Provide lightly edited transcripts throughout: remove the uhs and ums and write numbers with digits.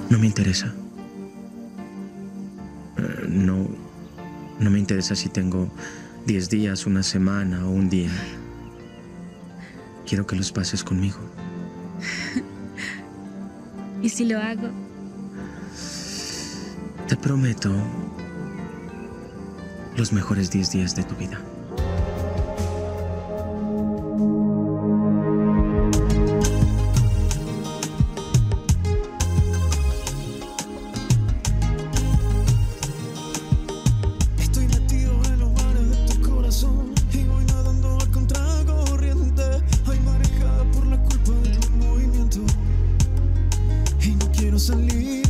No me interesa. No, no me interesa si tengo 10 días, una semana o un día. Quiero que los pases conmigo. ¿Y si lo hago? Te prometo los mejores 10 días de tu vida. Estoy metido en los mares de tu corazón y voy nadando a contracorriente. Hay marejada por la culpa de tu movimiento y no quiero salir.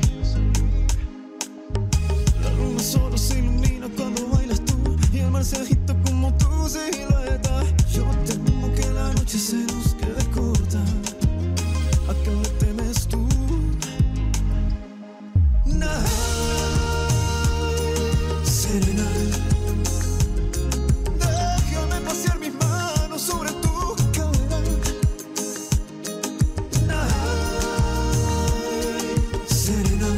La luna solo se ilumina cuando bailas tú y el mar se agita como tu silueta. Yo temo que la noche se nos quede corta. ¿A qué le temes tú? Nah. Serena, déjame pasear mis manos sobre tu cadera. Serena,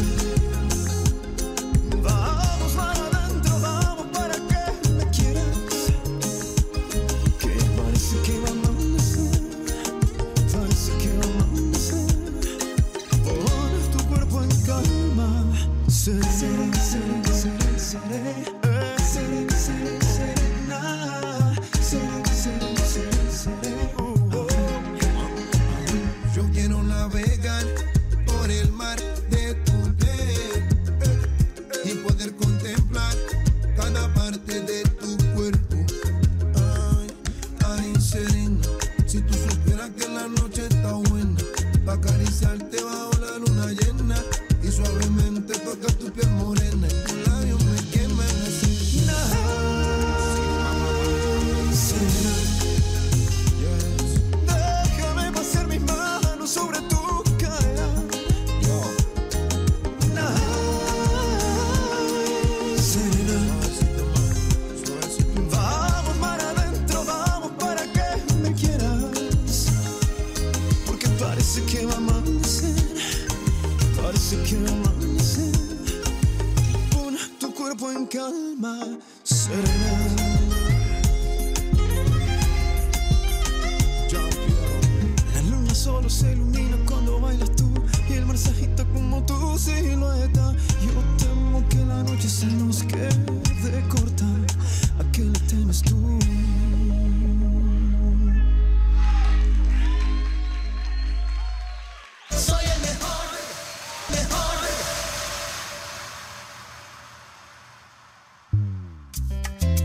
vamos para adentro, vamos para que me quieras. Que parece que va a amanecer, parece que va a amanecer. Pon tu cuerpo en calma. Serena, serena, serena, serena, serena, serena, serena. Yo quiero navegar por el mar de tu piel y poder contemplar cada parte de tu cuerpo. Ay, ay, serena, si tú supieras que la noche está buena, pa' acariciarte bajo la luna llena y suavemente tocar tu piel morena y tus labios me queman así. Serena, déjame pasear mis manos sobre tu cadera. Serena, vamos para adentro, vamos para que me quieras. Porque parece que va a amanecer, parece que va a amanecer. Pon tu cuerpo en calma, serena. La luna solo se ilumina cuando bailas tú y el mar se agita como tu silueta. Yo temo que la noche se nos quede corta. ¿A qué le temes tú? Soy el mejor, mejor.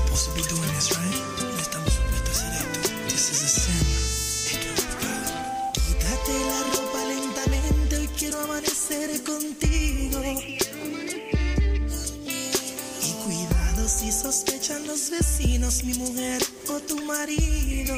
supposed to be doing this, right? No estamos supuestos a hacer esto. This is a sin. Esto es un pecado. Quítate la ropa lentamente, hoy quiero amanecer contigo. Y cuidado si sospechan los vecinos, mi mujer o tu marido.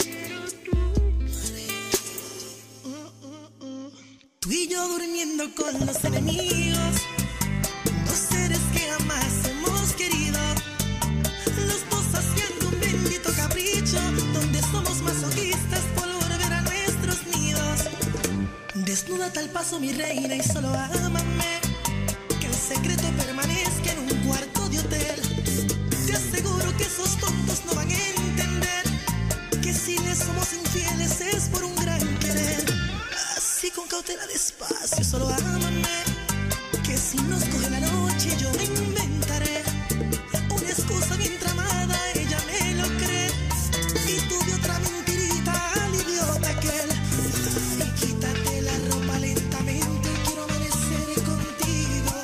Tú y yo durmiendo con los enemigos, dos seres que jamás hemos querido, los dos haciendo un bendito capricho, donde somos masoquistas por volver a nuestros nidos. Desnúdate al paso, mi reina, y solo ámame, que el secreto permanezca en un cuarto de hotel. Te aseguro que esos tontos no van a entender que si les somos infieles es por un gran querer. Así con cautela, despacio, solo ámame, que si nos coge la noche yo me inventaré una excusa bien tramada, ella me lo cree, y tuve otra mentirita al idiota aquel. Y quítate la ropa lentamente, quiero amanecer contigo.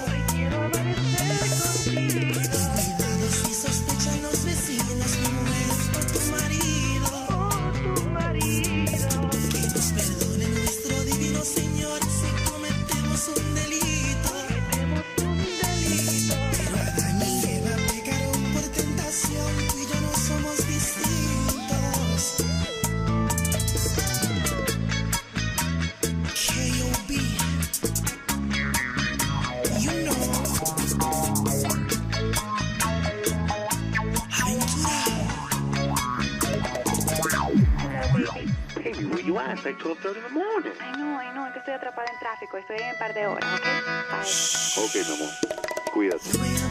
Y cuidado si sospechan los vecinos, mi mujer o tu marido. Que nos perdone nuestro divino Señor si cometemos un delito. Pero Adán y Eva pecaron por tentación, tú y yo no somos distintos. K.O.B. You know. Aventura. Baby, where you at? It's like 12:30 in the morning. I know, es que estoy atrapada en tráfico, estoy en un par de horas, ¿ok? Bye. Ok, mi amor. Cuídate. Bueno,